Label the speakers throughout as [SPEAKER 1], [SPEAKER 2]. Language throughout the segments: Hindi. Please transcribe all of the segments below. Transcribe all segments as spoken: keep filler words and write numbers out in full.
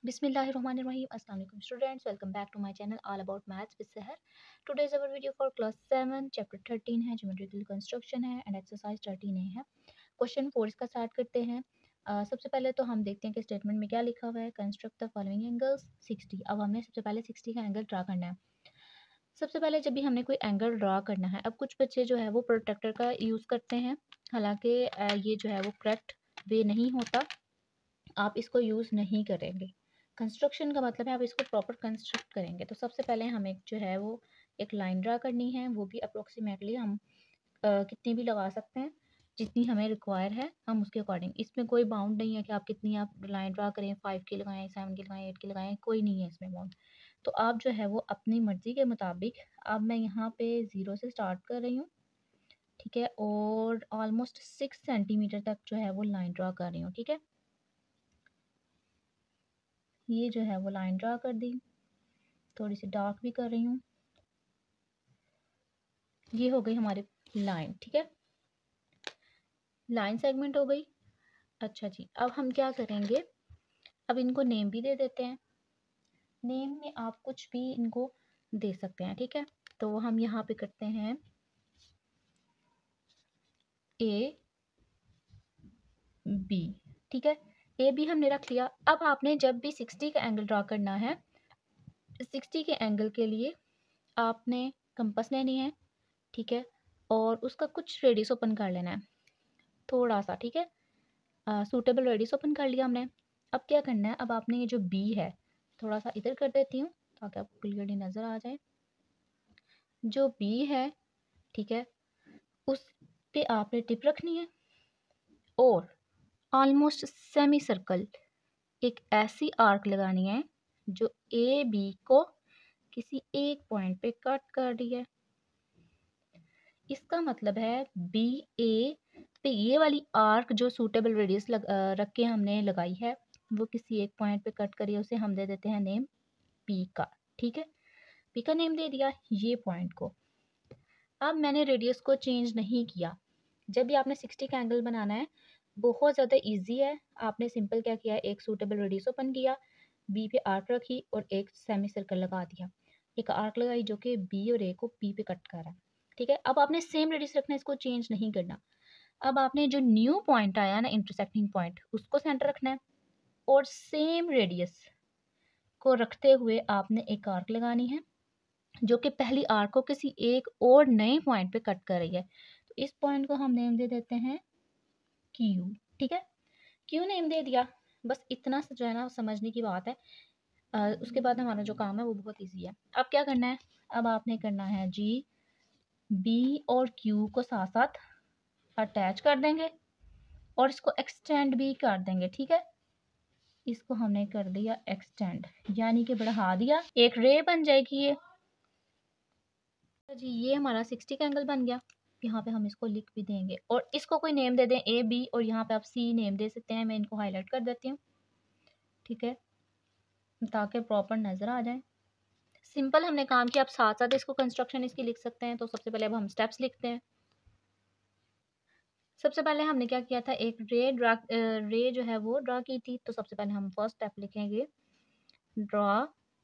[SPEAKER 1] Bismillahirrahmanirrahim. Assalamu alaikum students. Welcome back to my channel all about maths with Seher. Today's our video for class seven, chapter thirteen है geometrical construction है and exercise thirteen ए है. Question four इसका start करते हैं. uh, सबसे पहले तो हम देखते हैं कि स्टेटमेंट में क्या लिखा हुआ है. Construct the following angles sixty. अब हमें सबसे पहले सिक्सटी का एंगल ड्रा करना है. सबसे पहले जब भी हमने कोई एंगल ड्रा करना है, अब कुछ बच्चे जो है वो प्रोट्रैक्टर का यूज़ करते हैं, हालांकि ये जो है वो करेक्ट वे नहीं होता. आप इसको यूज़ नहीं करेंगे. कंस्ट्रक्शन का मतलब है आप इसको प्रॉपर कंस्ट्रक्ट करेंगे. तो सबसे पहले हमें जो है वो एक लाइन ड्रा करनी है, वो भी अप्रोक्सीमेटली हम आ, कितनी भी लगा सकते हैं जितनी हमें रिक्वायर है, हम उसके अकॉर्डिंग. इसमें कोई बाउंड नहीं है कि आप कितनी आप लाइन ड्रा करें, फाइव की लगाएं, सेवन की लगाएं, एट की लगाएं, कोई नहीं है इसमें बाउंड. तो आप जो है वो अपनी मर्ज़ी के मुताबिक, अब मैं यहाँ पे ज़ीरो से स्टार्ट कर रही हूँ, ठीक है, और ऑलमोस्ट सिक्स सेंटीमीटर तक जो है वो लाइन ड्रा कर रही हूँ. ठीक है, ये जो है वो लाइन ड्रा कर दी, थोड़ी सी डार्क भी कर रही हूँ. ये हो गई हमारी लाइन. ठीक है, लाइन सेगमेंट हो गई. अच्छा जी, अब हम क्या करेंगे, अब इनको नेम भी दे देते हैं. नेम में आप कुछ भी इनको दे सकते हैं. ठीक है, तो हम यहाँ पे करते हैं ए बी. ठीक है, ए बी हमने रख लिया. अब आपने जब भी सिक्सटी का एंगल ड्रा करना है, सिक्सटी के एंगल के लिए आपने कंपास लेनी है. ठीक है, और उसका कुछ रेडियस ओपन कर लेना है, थोड़ा सा. ठीक है, सूटेबल रेडियस ओपन कर लिया हमने. अब क्या करना है, अब आपने ये जो बी है थोड़ा सा इधर कर देती हूँ ताकि आपको क्लियरली नज़र आ जाए. जो बी है, ठीक है, उस पे आपने टिप रखनी है और ऑलमोस्ट सेमी सर्कल एक ऐसी आर्क लगानी है जो ए बी को किसी एक पॉइंट पे कट कर रही है. इसका मतलब है बी ए पे ये वाली आर्क जो सूटेबल रेडियस लग, रख के हमने लगाई है, वो किसी एक पॉइंट पे कट करिए, उसे हम दे देते हैं नेम पी का. ठीक है, पी का नेम दे दिया ये पॉइंट को. अब मैंने रेडियस को चेंज नहीं किया. जब भी आपने सिक्सटी का एंगल बनाना है, बहुत ज़्यादा इजी है. आपने सिंपल क्या किया, एक सूटेबल रेडियस ओपन किया, बी पे आर्क रखी और एक सेमी सर्कल लगा दिया. एक आर्क लगाई जो कि बी और ए को पी पे कट कर रहा है. ठीक है, अब आपने सेम रेडियस रखना है, इसको चेंज नहीं करना. अब आपने जो न्यू पॉइंट आया ना, इंटरसेक्टिंग पॉइंट, उसको सेंटर रखना है और सेम रेडियस को रखते हुए आपने एक आर्क लगानी है जो कि पहली आर्क को किसी एक और नए पॉइंट पे कट कर रही है. तो इस पॉइंट को हम नेम दे देते हैं क्यू. ठीक है, क्यू नेम दे दिया. बस इतना जो है ना समझने की बात है. आ, उसके बाद हमारा जो काम है वो बहुत इजी है. अब क्या करना है, अब आपने करना है जी, बी और क्यू को साथ साथ अटैच कर देंगे और इसको एक्सटेंड भी कर देंगे. ठीक है, इसको हमने कर दिया एक्सटेंड, यानी कि बढ़ा दिया, एक रे बन जाएगी ये जी. ये हमारा सिक्सटी का एंगल बन गया. यहाँ पे हम इसको लिख भी देंगे और इसको कोई नेम दे दें ए बी, और यहाँ पे आप सी नेम दे सकते हैं. मैं इनको हाईलाइट कर देती हूँ, ठीक है, ताकि प्रॉपर नज़र आ जाए. सिंपल हमने काम किया. आप साथ साथ इसको कंस्ट्रक्शन इसकी लिख सकते हैं. तो सबसे पहले अब हम स्टेप्स लिखते हैं. सबसे पहले हमने क्या किया था, एक रे ड्रा रे जो है वो ड्रा की थी. तो सबसे पहले हम फर्स्ट स्टेप लिखेंगे ड्रा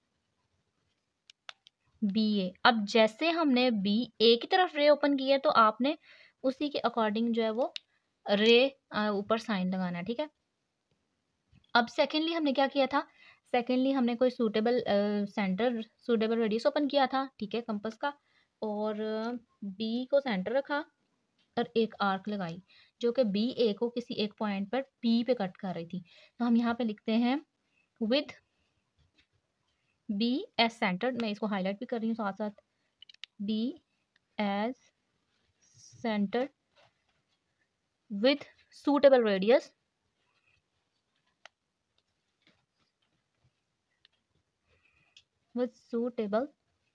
[SPEAKER 1] बी ए. अब जैसे हमने बी ए की तरफ रे ओपन किया है, तो आपने उसी के अकॉर्डिंग जो है वो रे ऊपर साइन लगाना है. ठीक है, अब सेकेंडली हमने क्या किया था, सेकेंडली हमने कोई suitable centre suitable radius open किया था. ठीक है, कंपास का, और बी को सेंटर रखा और एक आर्क लगाई जो कि बी ए को किसी एक पॉइंट पर पी पे कट कर रही थी. तो हम यहाँ पे लिखते हैं विद बी एज सेंटर. मैं इसको हाईलाइट भी कर रही हूँ साथ साथ. B as centre with suitable radius with suitable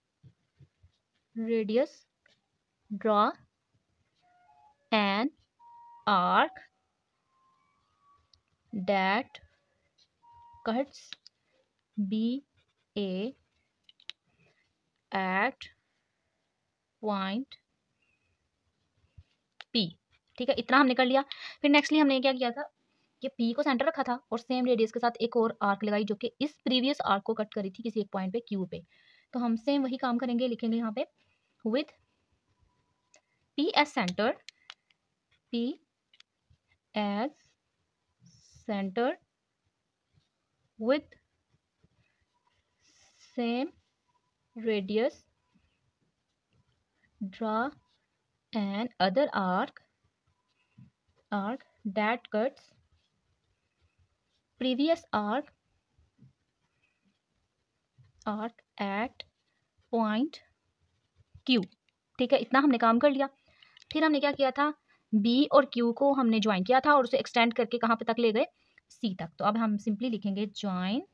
[SPEAKER 1] radius draw an arc that cuts B A at point P. ठीक है, इतना हमने कर लिया. फिर नेक्स्टली हमने क्या किया था, ये पी को सेंटर रखा था और सेम रेडियस के साथ एक और आर्क लगाई जो कि इस प्रीवियस आर्क को कट करी थी किसी एक पॉइंट पे क्यू पे। तो हम सेम वही काम करेंगे, लिखेंगे यहाँ पे with P as centre, P as centre with same radius, draw an other arc arc that cuts previous arc arc at point Q। ठीक है, इतना हमने काम कर लिया। फिर हमने क्या किया था, B और Q को हमने ज्वाइन किया था और उसे एक्सटेंड करके कहाँ पे तक ले गए, C तक। तो अब हम सिंपली लिखेंगे ज्वाइन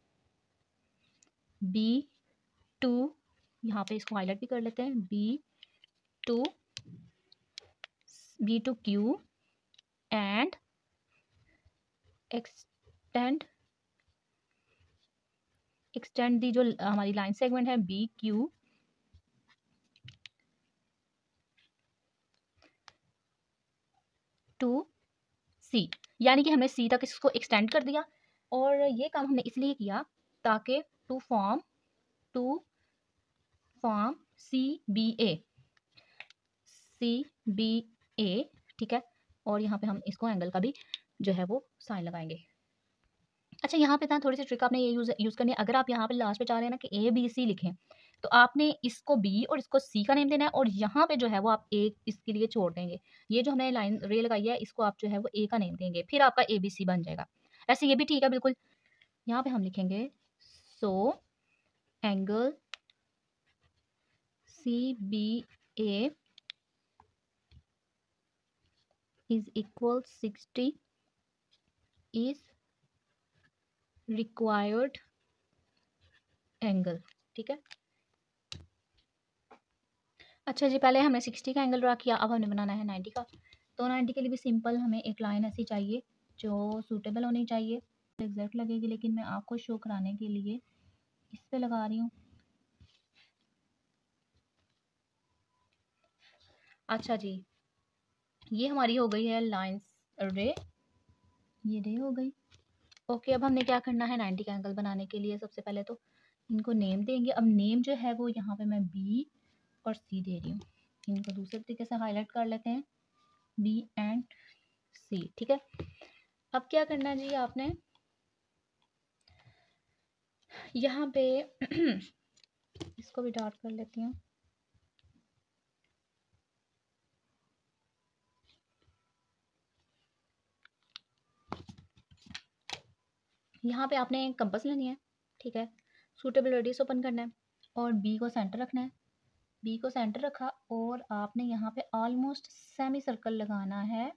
[SPEAKER 1] B टू, यहाँ पे इसको हाईलाइट भी कर लेते हैं, B to B to Q and extend extend दी जो हमारी लाइन सेगमेंट है बी क्यू टू सी, यानी कि हमने सी तक इसको एक्सटेंड कर दिया। और ये काम हमने इसलिए किया ताकि to form to form C B A C B A ठीक है। और यहाँ पे हम इसको एंगल का भी जो है वो साइन लगाएंगे। अच्छा, यहाँ पे ना थोड़ी सी ट्रिक आपने ये यूज यूज़ करनी है। अगर आप यहाँ पे लास्ट पे चाह रहे हैं ना कि ए बी सी लिखें, तो आपने इसको बी और इसको सी का नेम देना है और यहाँ पे जो है वो आप ए इसके लिए छोड़ देंगे। ये जो हमने लाइन रे लगाई है इसको आप जो है वो ए का नेम देंगे, फिर आपका ए बी सी बन जाएगा। ऐसे ये भी ठीक है बिल्कुल। यहाँ पे हम लिखेंगे so angle C B A is equal sixty is required angle. ठीक है। अच्छा जी, पहले हमने सिक्सटी का एंगल ड्रा किया, अब हमें बनाना है नाइन्टी का। तो नाइन्टी के लिए भी सिंपल हमें एक लाइन ऐसी चाहिए जो सूटेबल होनी चाहिए, एग्जैक्ट लगेगी, लेकिन मैं आपको शो कराने के लिए इस पे लगा रही हूँ। अच्छा जी, ये हमारी हो गई है लाइन रे, ये रे हो गई। ओके, अब हमने क्या करना है नाइन्टी का एंगल बनाने के लिए, सबसे पहले तो इनको नेम देंगे। अब नेम जो है वो यहाँ पे मैं बी और सी दे रही हूँ, इनको दूसरे तरीके से हाईलाइट कर लेते हैं, बी एंड सी। ठीक है। अब क्या करना है जी, आपने यहाँ पे इसको भी डार्क कर लेती हूँ। यहाँ पे आपने कंपास लेनी है। ठीक है। सूटेबल रेडियस ओपन करना है और बी को सेंटर रखना है। बी को सेंटर रखा और आपने यहाँ पे ऑलमोस्ट सेमी सर्कल लगाना है।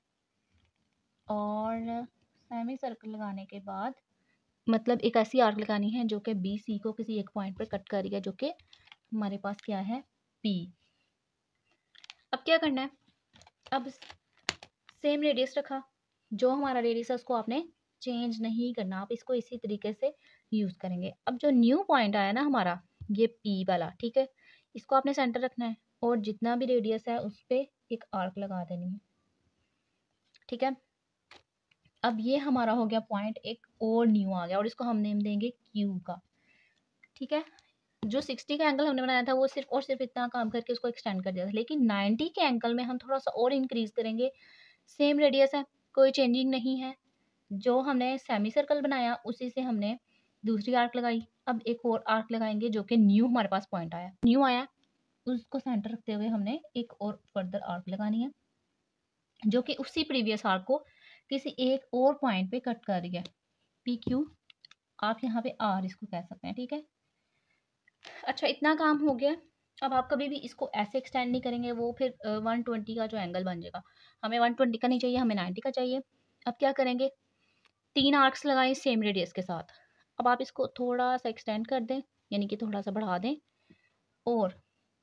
[SPEAKER 1] और सेमी सर्कल लगाने के बाद मतलब एक ऐसी आर्क लगानी है जो कि बी सी को किसी एक पॉइंट पर कट कर रही है, जो कि हमारे पास क्या है, पी। अब क्या करना है, अब सेम रेडियस रखा, जो हमारा रेडियस है उसको आपने चेंज नहीं करना, आप इसको इसी तरीके से यूज़ करेंगे। अब जो न्यू पॉइंट आया ना हमारा, ये पी वाला, ठीक है, इसको आपने सेंटर रखना है और जितना भी रेडियस है उस पर एक आर्क लगा देनी है। ठीक है। अब ये हमारा हो गया पॉइंट, एक और न्यू आ गया और इसको हम नेम देंगे क्यू का। ठीक है। जो सिक्सटी का एंगल हमने बनाया था वो सिर्फ और सिर्फ इतना काम करके उसको एक्सटेंड कर दिया था, लेकिन नाइन्टी के एंगल में हम थोड़ा सा और इंक्रीज करेंगे। सेम रेडियस है, कोई चेंजिंग नहीं है। जो हमने सेमी सर्कल बनाया उसी से हमने दूसरी आर्क लगाई। अब एक और आर्क लगाएंगे जो कि न्यू हमारे पास पॉइंट आया न्यू आया उसको सेंटर रखते हुए हमने एक और फर्दर आर्क लगानी है जो कि उसी प्रीवियस आर्क को किसी एक और पॉइंट पे कट कर रही है, पी क्यू। आप यहाँ पे आर इसको कह सकते हैं। ठीक है। अच्छा, इतना काम हो गया। अब आप कभी भी इसको ऐसे एक्सटेंड नहीं करेंगे, वो फिर वन ट्वेंटी का जो एंगल बन जाएगा। हमें वन ट्वेंटी का नहीं चाहिए, हमें नाइन्टी का चाहिए। अब क्या करेंगे, तीन आर्क्स लगाएं सेम रेडियस के साथ। अब आप इसको थोड़ा सा एक्सटेंड कर दें, यानी कि थोड़ा सा बढ़ा दें, और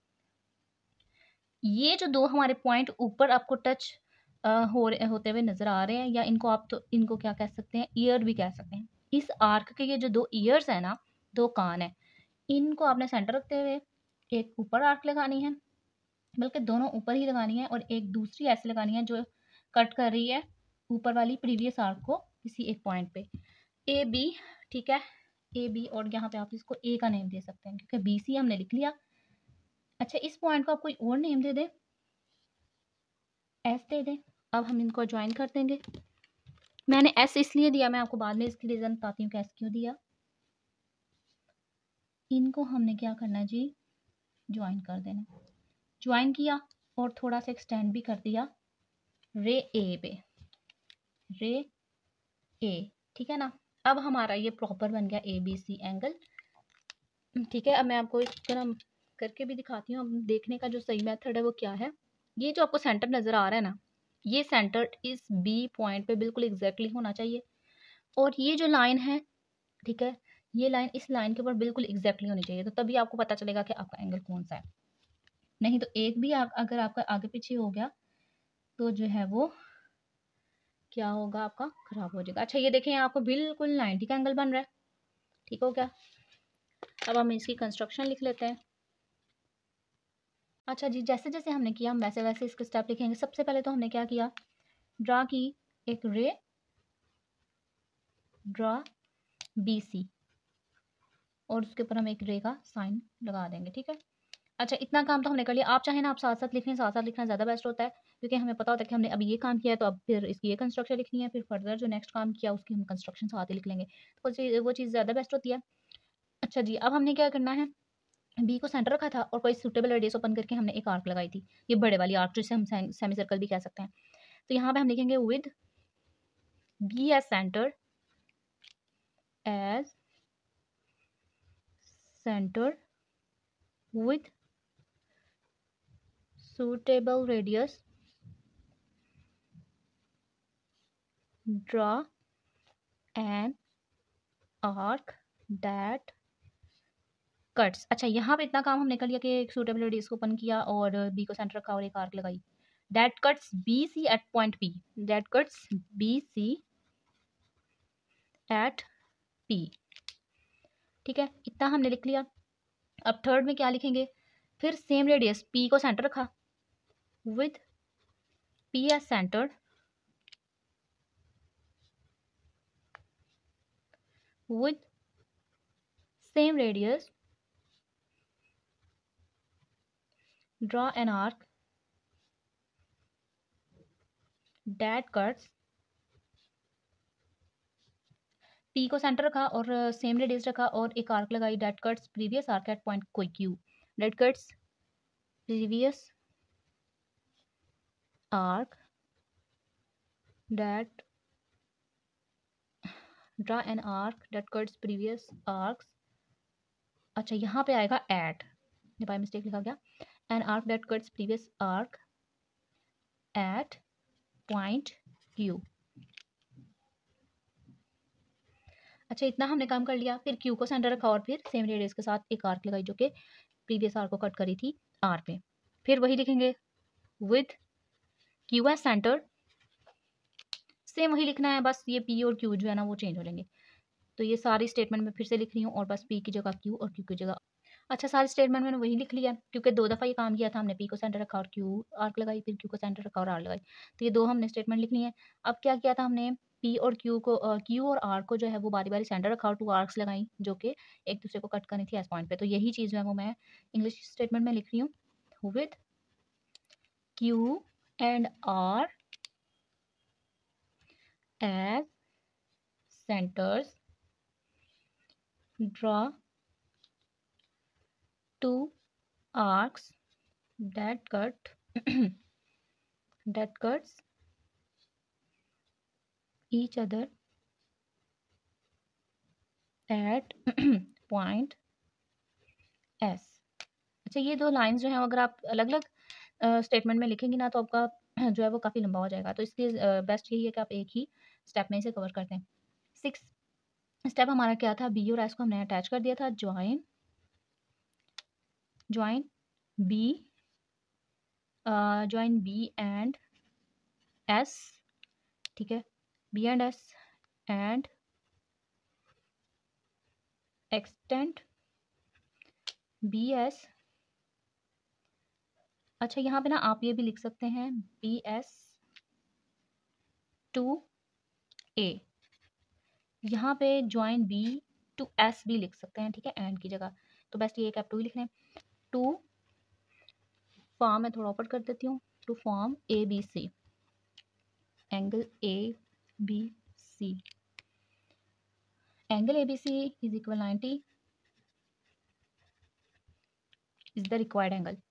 [SPEAKER 1] ये जो दो हमारे पॉइंट ऊपर आपको टच हो होते हुए नजर आ रहे हैं, या इनको आप तो इनको क्या कह सकते हैं, ईयर भी कह सकते हैं। इस आर्क के ये जो दो ईयर्स है ना, दो कान है, इनको आपने सेंटर रखते हुए एक ऊपर आर्क लगानी है, बल्कि दोनों ऊपर ही लगानी है, और एक दूसरी ऐसे लगानी है जो कट कर रही है ऊपर वाली प्रीवियस आर्क को किसी एक पॉइंट पे ए बी, ठीक है, ए बी, और यहाँ पे आप इसको ए का नेम दे सकते हैं क्योंकि बी सी हमने लिख लिया। अच्छा, इस पॉइंट को आप कोई और नेम दे दें, एस दे दें। अब हम इनको ज्वाइन कर देंगे। मैंने एस इसलिए दिया, मैं आपको बाद में इसकी रीज़न बताती हूँ कि एस क्यों दिया। इनको हमने क्या करना जी, ज्वाइन कर देना। ज्वाइन किया और थोड़ा सा एक्सटेंड भी कर दिया रे ए पे, रे ए, ठीक है ना। अब हमारा ये प्रॉपर बन गया ए बी सी एंगल, ठीक है। अब मैं आपको इस तरह करके भी दिखाती हूँ। अब देखने का जो सही मेथड है वो क्या है, ये जो आपको सेंटर नज़र आ रहा है ना, ये सेंटर इस बी पॉइंट पे बिल्कुल एग्जैक्टली होना चाहिए, और ये जो लाइन है, ठीक है, ये लाइन इस लाइन के ऊपर बिल्कुल एग्जैक्टली होनी चाहिए, तो तभी आपको पता चलेगा कि आपका एंगल कौन सा है। नहीं तो एक भी आ, अगर आपका आगे पीछे हो गया तो जो है वो क्या होगा, आपका खराब हो जाएगा। अच्छा, ये देखें आपको बिल्कुल नाइन्टी का एंगल बन रहा है, ठीक हो गया। अब हम इसकी कंस्ट्रक्शन लिख लेते हैं। अच्छा जी, जैसे जैसे हमने किया हम वैसे वैसे इसके स्टेप लिखेंगे। सबसे पहले तो हमने क्या किया, ड्रा की एक रे, ड्रा बी सी, और उसके ऊपर हम एक रे का साइन लगा देंगे, ठीक है। अच्छा, इतना काम तो हमने कर लिया। आप चाहें ना आप साथ साथ लिखें, साथ साथ लिखना ज़्यादा बेस्ट होता है, क्योंकि हमें पता होता है कि हमने अभी ये काम किया है तो अब फिर इसकी ये कंस्ट्रक्शन लिखनी है, फिर फर्दर जो नेक्स्ट काम किया उसकी हम कंस्ट्रक्शन साथ ही लिख लेंगे, तो वो चीज़ वो चीज़ ज़्यादा बेस्ट होती है। अच्छा जी, अब हमने क्या करना है, बी को सेंटर रखा था और कोई सूटेबल रेडियस ओपन करके हमने एक आर्क लगाई थी, ये बड़े वाली आर्क जिसे हम सेमी सर्कल भी कह सकते हैं। तो यहाँ पे हम लिखेंगे with B as centre, as centre with suitable radius, draw an arc that cuts। अच्छा, यहाँ पे इतना काम हमने कर लिया कि एक suitable radius को ओपन किया और बी को सेंटर रखा और एक आर्क लगाई। that cuts B C at point P, that cuts B C at P, ठीक है, इतना हमने लिख लिया। अब थर्ड में क्या लिखेंगे, फिर सेम रेडियस, P को सेंटर रखा with P as centered with same radius, draw an arc that cuts, P को सेंटर रखा और सेम रेडियस रखा और एक आर्क लगाई, that cuts previous arc at point कोई Q, that cuts previous arc that, draw an arc that cuts previous arcs. अच्छा, यहाँ पे आएगा एट, बाय मिस्टेक लिखा गया, an arc that cuts previous arc at point Q. अच्छा, इतना हमने काम कर लिया। फिर क्यू को सेंटर रखा और फिर सेम रेडियस के साथ एक आर्क लगाई जो कि प्रीवियस आर्क को कट करी थी आर पे। फिर वही लिखेंगे with Q as centre, same वही लिखना है, बस ये पी और क्यू जो है ना वो चेंज हो जाएंगे। तो ये सारी स्टेटमेंट में फिर से लिख रही हूँ और बस पी की जगह क्यू और क्यू की जगह। अच्छा, सारी स्टेटमेंट मैंने वही लिख लिया क्योंकि दो दफ़ा ये काम किया था हमने, पी को सेंटर रखा और क्यू आर्क लगाई, फिर क्यू को सेंटर रखा और आर लगाई, तो ये दो हमने स्टेटमेंट लिखनी है। अब क्या किया था हमने, पी और क्यू को क्यू और आर को जो है वो बारी बारी सेंटर रखा और टू आर्क्स लगाई जो कि एक दूसरे को कट करनी थी एस पॉइंट पे। तो यही चीज़ जो है वो मैं इंग्लिश स्टेटमेंट में लिख रही हूँ, with Q and R as centers, draw two arcs that cut that cuts each other at point S। अच्छा, ये दो लाइंस जो हैं अगर आप अलग अलग स्टेटमेंट में लिखेंगी ना तो आपका जो है वो काफ़ी लंबा हो जाएगा, तो इसलिए बेस्ट यही है कि आप एक ही स्टेप में इसे कवर करते हैं। सिक्स स्टेप हमारा क्या था, बी और एस को हमने अटैच कर दिया था, join join B join B and S, ठीक है, B and S and extend B S. अच्छा, यहाँ पे ना आप ये भी लिख सकते हैं बी एस टू ए, यहाँ पे ज्वाइन बी टू एस भी लिख सकते हैं, ठीक है, एंड की जगह। तो बेस्ट ये कैप टू ही लिख लें। टू फॉर्म मैं थोड़ा ऊपर कर देती हूँ, to form A B C, angle A B C, angle A B C is equal ninety is the required angle.